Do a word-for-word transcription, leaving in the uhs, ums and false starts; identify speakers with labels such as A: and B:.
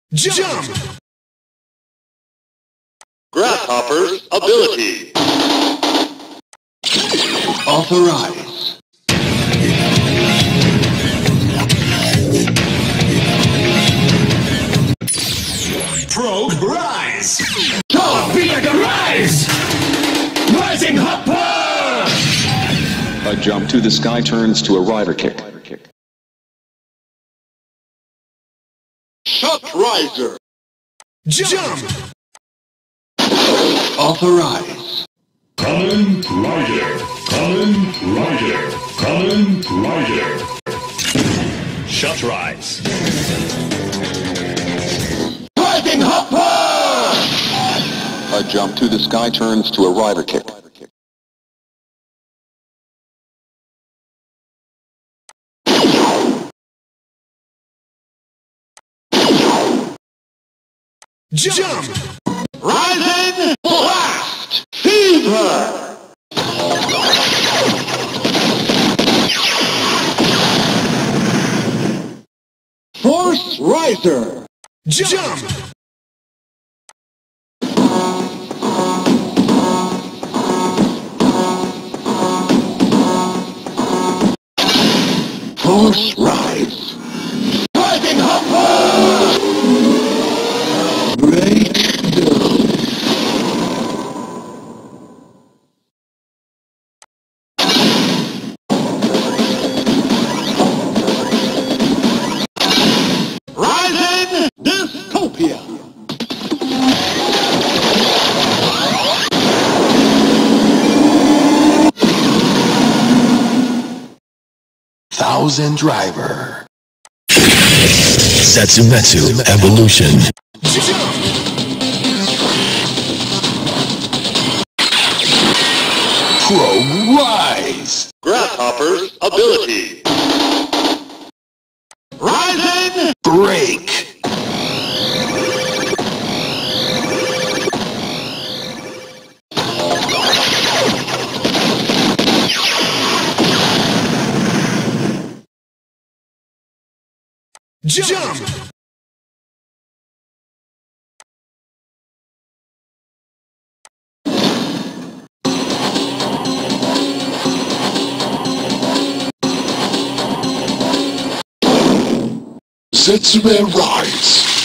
A: Jump!
B: Grasshopper's ability. Authorize.
A: Frog rise! Torpedo rise! Rising hopper!
C: A jump to the sky turns to a rider kick.
B: Shot riser.
A: Jump!
B: Authorize.
D: Kamen Rider, Kamen Rider, Kamen Rider.
A: Shot rise!
B: Rising hopper!
C: A jump to the sky turns to a rider kick.
A: Jump!
B: Rising blast! Fever! Force riser!
A: Jump!
B: Force rise! Rising hopper! Breakdown! Rising dystopia!
E: Thousand Driver. Setsumetsu Evolution. Pro Rise.
B: Grasshopper's ability. Rising
E: Break.
A: Jump!
E: Setsume Rise.